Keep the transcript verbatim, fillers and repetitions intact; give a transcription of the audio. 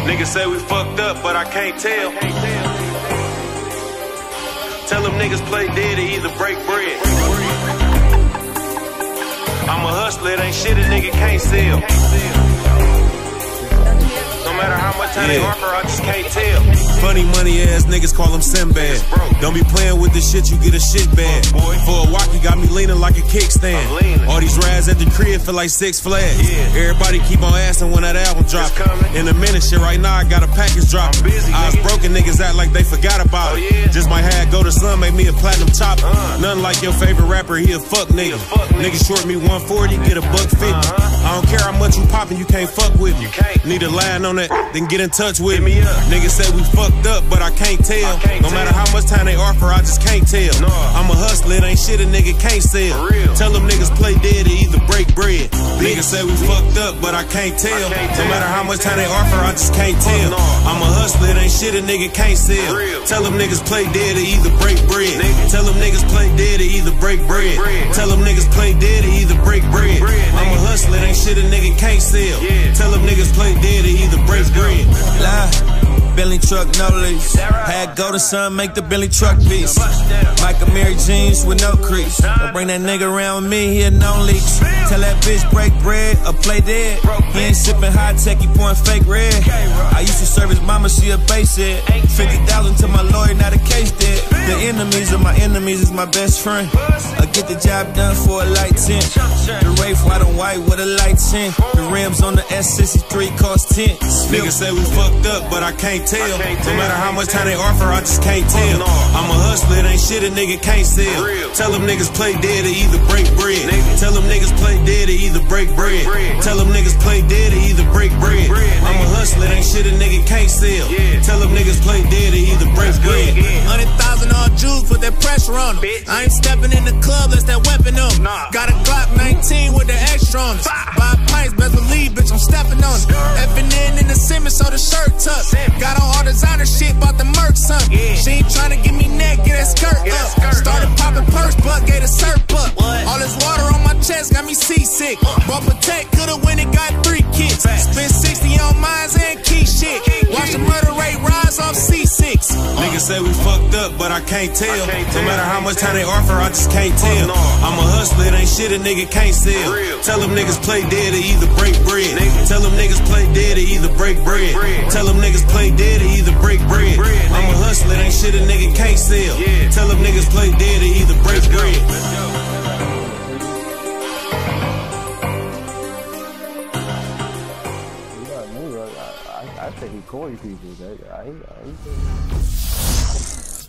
Niggas say we fucked up, but I can't tell. Tell them niggas play dead or either break bread. I'm a hustler, it ain't shit a nigga can't sell. No matter how much time yeah. they offer, I just can't tell. Funny money ass niggas call him Sinbad. Don't be playing with this shit, you get a shit bag. For a walk, you got me leaning like a kickstand. All these rides at the crib feel like Six Flags. Yeah. Everybody keep on asking when that album drop. In a minute, shit, right now I got a package drop. Eyes broken, niggas act like they forgot about it. Oh, yeah. Just might have go to sun, make me a platinum chopper. Uh. Nothing like your favorite rapper, he a fuck nigga. Fuck nigga short me one forty, get a buck fifty. Uh-huh. I don't care how much you poppin', you can't fuck with me. Need a line on that, then get in touch with me. Niggas say we fucked up, but I can't tell. I can't no tell. Matter how much time they offer, I just can't tell. No. I'm a hustler, it ain't shit a nigga can't sell. Tell them niggas play dead or either break bread. Bitch. Niggas say we fucked up, but I can't tell. I can't no matter how much time they offer, I just can't tell. No. I'm a hustler, it ain't shit a nigga can't sell. Tell them niggas play dead or either break bread. Nigga. Tell them niggas play dead or either break bread. bread. Tell them niggas play dead or either break bread. bread I'm a hustler, it ain't shit a nigga can't sell. Yeah. Tell them niggas play dead or either break bread. Lie. Bentley truck, no lease. Had go to sun, make the Bentley truck piece. Michael Mary jeans with no crease. Don't bring that nigga around with me, he a no leaks. Tell that bitch break bread or play dead. He ain't sipping high tech, he pouring fake red. I used to serve his mama, she a base head. fifty thousand to my lawyer, now the case dead. The enemies of my enemies is my best friend. I get the job done for a light tint. The Wraith white on white with a light tint. The rims on the S sixty-three cost ten. Niggas say we fucked up, but I can't tell. No matter how much time they offer, I just can't tell. I'm a hustler, it ain't shit a nigga can't sell. Tell them niggas play dead or either break bread. Tell them niggas play dead or either break bread. Tell them niggas play dead or either break bread. I'm a hustler, it ain't shit a nigga can't sell. Tell them niggas play dead or either break bread. Hundred thousand all Jews, put that pressure on them. I ain't stepping in the club, that's that weapon on them. Got a Glock nineteen with the extra on us. Buy pints, best believe, bitch, I'm stepping on it. Effing in in the Simmons, so the shirt tucked. Got on all designer shit, bout the Merc son. She ain't tryna give me neck, get that skirt up. Started popping purse, but gave a surplus. All this water on my chest got me seasick. Bought Protect, coulda when it got three kicks. Spent sixty on mines and key shit. Watch the murder rate rise off C six. Niggas say we fucked up, but I can't tell. No matter how much time they offer, I just can't tell. I'm a hustler, it ain't shit a nigga can't sell. Tell them niggas play dead or either break bread. Tell them niggas play dead or either break bread. Tell them niggas play dead or either break bread. I'm a hustler, it ain't shit a nigga can't sell. Tell them niggas play dead or either break bread. I think he Corey people. I, I, I